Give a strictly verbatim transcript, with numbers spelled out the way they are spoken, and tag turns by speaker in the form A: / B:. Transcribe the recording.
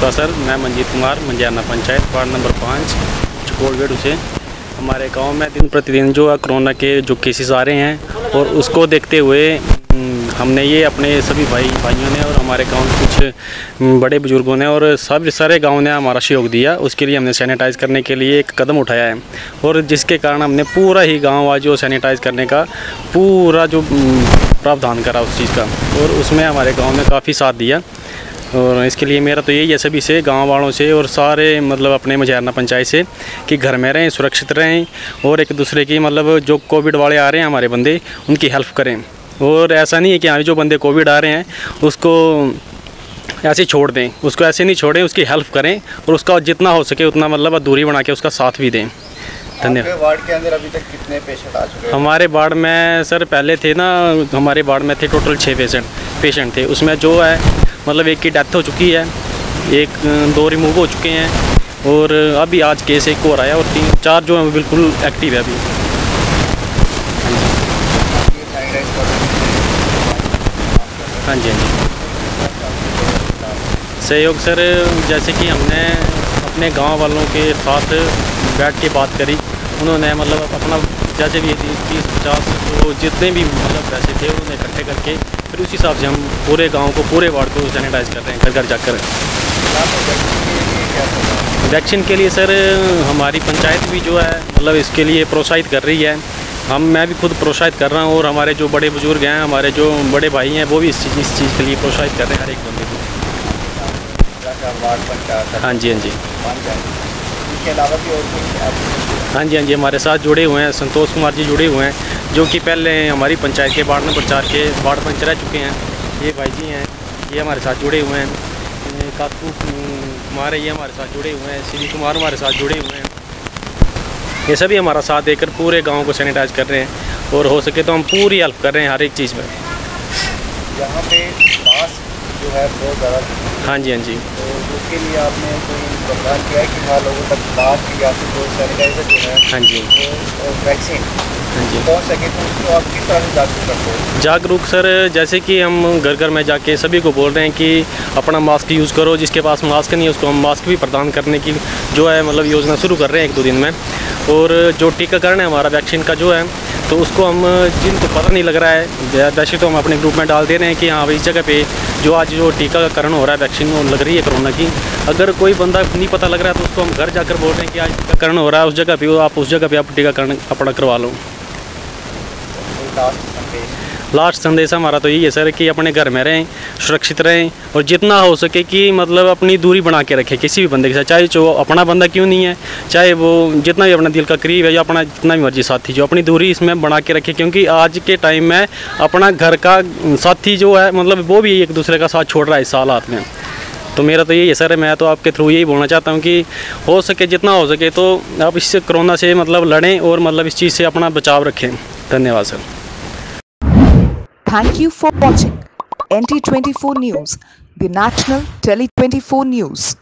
A: नमस्कार सर, मैं Manjeet Kumar, Manjiana panchayat, ward number पाँच, चकोड़गढ़ से। हमारे गांव में दिन प्रतिदिन जो है कोरोना के जो केसेस आ रहे हैं और उसको देखते हुए हमने ये अपने सभी भाई भाइयों ने और हमारे गांव के कुछ बड़े बुजुर्गों ने और सब सारे गांव ने हमारा सहयोग दिया। उसके लिए हमने सैनिटाइज़ करने के लिए एक कदम उठाया है और जिसके कारण हमने पूरा ही गांव आज जो सैनिटाइज़ करने का पूरा जो प्रावधान करा उस चीज़ का, और उसमें हमारे गाँव ने काफ़ी साथ दिया। और इसके लिए मेरा तो यही है सभी से, गांव वालों से और सारे मतलब अपने मंजियाना पंचायत से कि घर में रहें, सुरक्षित रहें और एक दूसरे की मतलब जो कोविड वाले आ रहे हैं हमारे बंदे, उनकी हेल्प करें। और ऐसा नहीं है कि हमारे जो बंदे कोविड आ रहे हैं उसको ऐसे छोड़ दें, उसको ऐसे नहीं छोड़ें, उसकी हेल्प करें और उसका जितना हो सके उतना मतलब दूरी बना के उसका साथ भी दें। धन्यवाद।
B: वार्ड के अंदर अभी तक कितने पेशेंट आ चुके हैं?
A: हमारे वार्ड में सर पहले थे ना, हमारे वार्ड में थे टोटल छः पेशेंट पेशेंट थे। उसमें जो है मतलब एक की डेथ हो चुकी है, एक दो रिमूव हो चुके हैं और अभी आज केस एक और आया और तीन चार जो है बिल्कुल एक्टिव है अभी। हाँ जी हाँ जी सहयोग सर, जैसे कि हमने अपने गांव वालों के साथ बैठ के बात करी, उन्होंने मतलब अपना जैसे भी तीस पचास तो जितने भी मतलब पैसे थे उन्होंने इकट्ठे करके फिर उसी हिसाब से हम पूरे गांव को पूरे वार्ड को सैनिटाइज़ कर रहे हैं घर घर जाकर। वैक्सीन के लिए सर हमारी पंचायत भी जो है मतलब इसके लिए प्रोत्साहित कर रही है, हम मैं भी खुद प्रोत्साहित कर रहा हूँ और हमारे जो बड़े बुजुर्ग हैं, हमारे जो बड़े भाई हैं, वो भी इस चीज़ इस चीज़ के लिए प्रोत्साहित कर रहे हैं हर एक बंदे को। हाँ जी हाँ जी
B: इसके अलावा भी और कुछ?
A: हाँ जी हाँ जी हमारे साथ जुड़े हुए हैं संतोष कुमार जी जुड़े हुए हैं, जो कि पहले हमारी पंचायत के वार्ड नंबर चार के वार्ड पंच रह चुके हैं। ये भाई जी हैं, ये हमारे साथ जुड़े हुए हैं। काकू कुमार ये हमारे साथ जुड़े हुए हैं, श्री कुमार हमारे साथ जुड़े हुए हैं। ये सभी हमारा साथ देकर पूरे गांव को सैनिटाइज कर रहे हैं और हो सके तो हम पूरी हेल्प कर रहे हैं हर एक चीज़ में।
B: यहाँ पे मास्क जो है बहुत ज़्यादा,
A: हाँ जी हाँ जी,
B: तो उसके लिए आपने कोई प्रोग्राम किया है कि हाँ लोगों तक मास्क या फिर जो सैनिटाइजर जो है
A: हाँ जी
B: और वैक्सीन
A: हाँ जी
B: पहुँच सके, तो उसको आप किस तरह से जागरूक करते हैं?
A: जागरूक सर, जैसे कि हम घर घर में जाके सभी को बोल रहे हैं कि अपना मास्क यूज़ करो, जिसके पास मास्क नहीं है उसको हम मास्क भी प्रदान करने की जो है मतलब योजना शुरू कर रहे हैं एक दो दिन में। और जो टीकाकरण है हमारा वैक्सीन का जो है, तो उसको हम जिनको पता नहीं लग रहा है वैसे तो हम अपने ग्रुप में डाल दे रहे हैं कि हाँ भाई इस जगह पे जो आज जो टीकाकरण हो रहा है, वैक्सीन लग रही है कोरोना की, अगर कोई बंदा नहीं पता लग रहा है तो उसको हम घर जाकर बोल रहे हैं कि आज टीकाकरण हो रहा है उस जगह पे, आप उस जगह पे आप टीकाकरण अपना करवा लो। लास्ट संदेश हमारा तो यही है सर कि अपने घर में रहें, सुरक्षित रहें और जितना हो सके कि मतलब अपनी दूरी बना के रखें किसी भी बंदे के साथ, चाहे जो अपना बंदा क्यों नहीं है, चाहे वो जितना भी अपना दिल का करीब है या अपना जितना भी मर्जी साथी, जो अपनी दूरी इसमें बना के रखें, क्योंकि आज के टाइम में अपना घर का साथी जो है मतलब वो भी एक दूसरे का साथ छोड़ रहा है इस हालात में। तो मेरा तो यही है सर, मैं तो आपके थ्रू यही बोलना चाहता हूँ कि हो सके जितना हो सके तो आप इससे कोरोना से मतलब लड़ें और मतलब इस चीज़ से अपना बचाव रखें। धन्यवाद sir.
C: Thank you for watching N T twenty-four News, the national Tele twenty-four News.